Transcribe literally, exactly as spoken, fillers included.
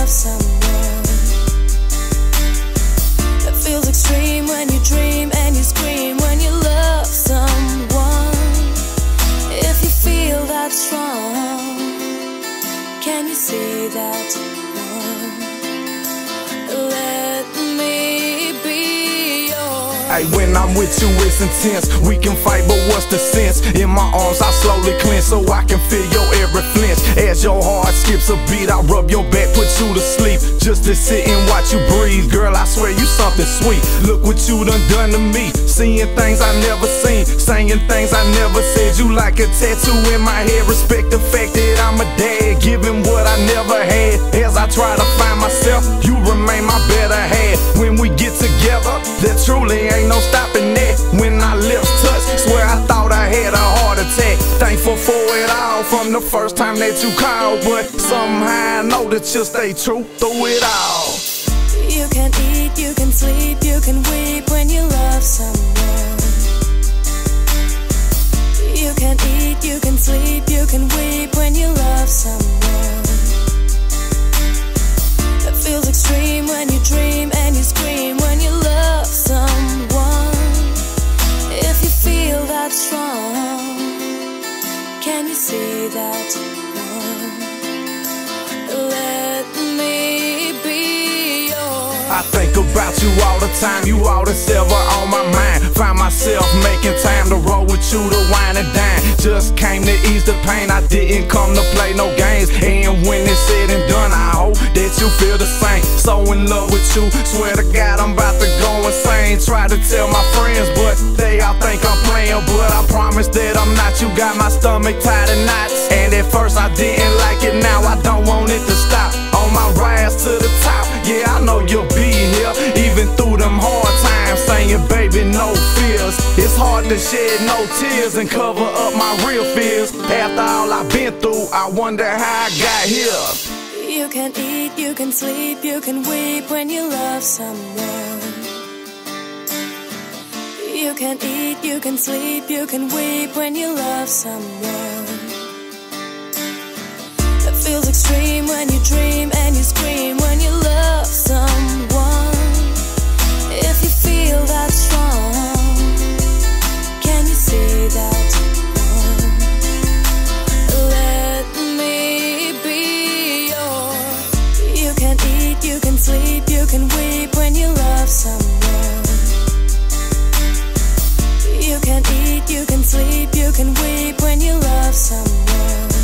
someone. It feels extreme when you dream and you scream when you love someone. If you feel that strong, can you see that one? Let me be yours. Hey, when I'm with you, it's intense. We can fight, but what's the sense? In my arms, I slowly cleanse so I can feel your every flinch. As your heart skips a beat, I rub your back, put you to sleep, just to sit and watch you breathe. Girl, I swear you something sweet. Look what you done done to me. Seeing things I never seen, saying things I never said. You like a tattoo in my head. Respect the fact that I'm a dad, giving what I never had. As I try to find myself, you remain my better half. When we get together, there truly ain't no stopping that. When our lips touch, swear I thought I had a heart attack. Thankful for it all from the first time that you called, but somehow I know that you stay true through it all. You can eat, you can sleep, you can weep when you love someone. You can eat, you can sleep, you can weep when you love someone. It feels extreme when you dream and you scream when you love someone. If you feel that strong, can you see that one? Let me be yours. I think about you all the time, you all that's ever on my mind. Find myself making time to roll with you, to wine and dine. Just came to ease the pain, I didn't come to play no games. And when it's said and done, I hope that you feel the same. So in love with you, swear to God I'm about to go insane. Try to tell my friends, but they all think I'm playing. But I promise that I'm not, you got my stomach tied in knots. And at first I didn't like it, now I don't want it to stop. On my rise to the top, yeah I know you'll be here, even through them hard times, saying baby no fears. It's hard to shed no tears and cover up my real fears. After all I've been through, I wonder how I got here. You can eat, you can sleep, you can weep when you love someone. You can eat, you can sleep, you can weep when you love someone. It feels extreme when you dream and you scream when you love someone. If you feel that strong, can you see that one? Let me be yours. You can eat, you can sleep, you can weep when you love someone. You can eat, you can sleep, you can weep when you love someone.